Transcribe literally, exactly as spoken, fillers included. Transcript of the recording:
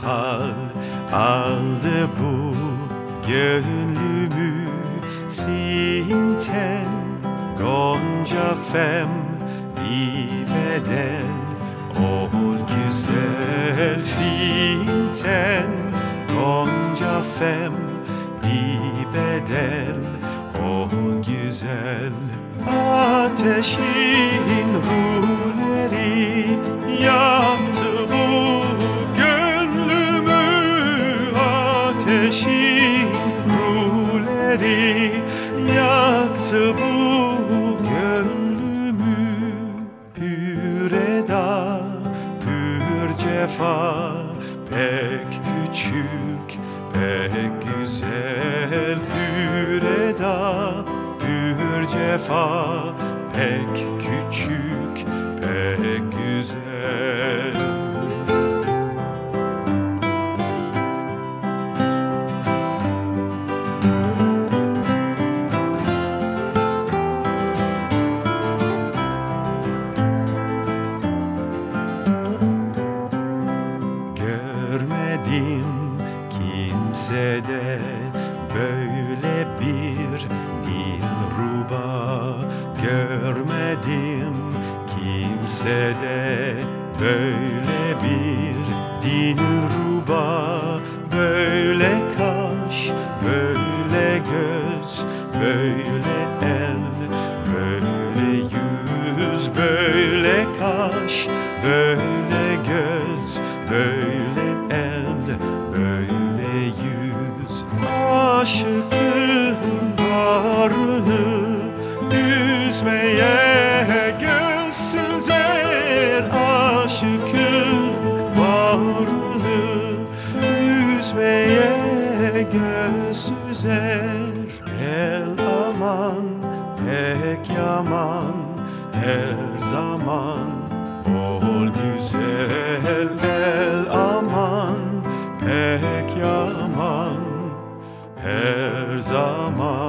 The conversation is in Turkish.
hal aldı bu gönlümü, sinten gonca fem bir beden. Ol güzel sinten gonca fem bir bedel. Ol güzel ateşin ruhleri yaktı bu gönlümü. Ateşin ruhleri yaktı bu gönlümü. Pür eda, pür cefa, pek küçük, pek güzel. Pür eda, pür cefa, pek küçük, pek güzel. Görmedim kimsede böyle bir dilruba. Görmedim kimsede böyle bir dilruba. Böyle kaş, böyle göz, böyle el, böyle yüz. Böyle kaş, böyle göz, böyle el, böyle yüz. Aşıkın varını üzmeye gözsüz er. Aşıkın varını üzmeye gözsüz er. El aman pek yaman her zaman. Ol güzel el aman pek yaman her zaman.